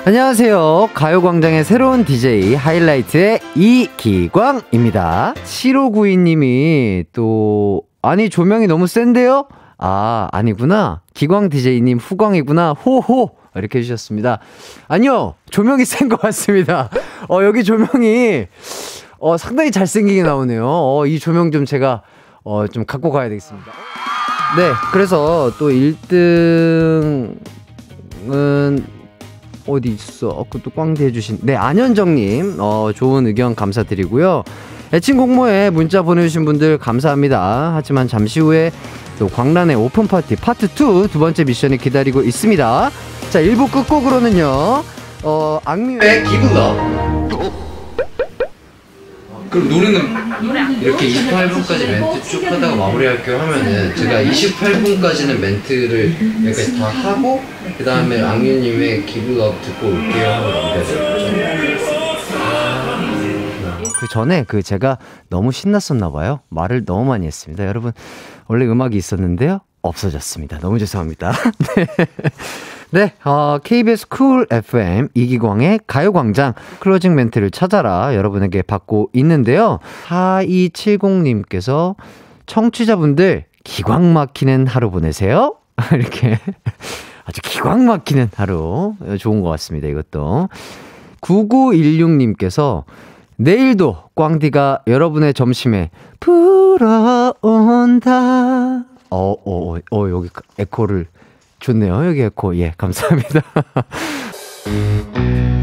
안녕하세요. 가요광장의 새로운 DJ 하이라이트의 이기광입니다. 7592님이 또 아니 조명이 너무 센데요? 아 아니구나. 기광 DJ님 후광이구나. 호호 이렇게 해주셨습니다. 아니요 조명이 센 것 같습니다. 여기 조명이 상당히 잘생기게 나오네요. 이 조명 좀 제가 좀 갖고 가야 되겠습니다. 네 그래서 또 1등은 어디 있어? 그것도 꽝대 해주신 네 안현정님 좋은 의견 감사드리고요. 애칭 공모에 문자 보내주신 분들 감사합니다. 하지만 잠시 후에 또 광란의 오픈파티 파트 2 두 번째 미션이 기다리고 있습니다. 자 1부 끝곡으로는요 악뮤의 기분업. 그럼 노래는 이렇게 28분까지 멘트 쭉 하다가 마무리할게요 하면은 제가 28분까지는 멘트를 여기까지 다 하고 그 다음에 악뮤님의 기분업 듣고 올게요 하고 넘겨야죠. 그 전에 제가 너무 신났었나봐요. 말을 너무 많이 했습니다. 여러분 원래 음악이 있었는데요 없어졌습니다. 너무 죄송합니다. 네, KBS 쿨 FM 이기광의 가요광장 클로징 멘트를 찾아라 여러분에게 받고 있는데요. 4270님께서 청취자분들 기광 막히는 하루 보내세요. 이렇게 아주 기광 막히는 하루 좋은 것 같습니다. 이것도 9916님께서 내일도 꽝디가 여러분의 점심에 불어온다. 여기 에코를 좋네요. 여기 에코. 예, 감사합니다.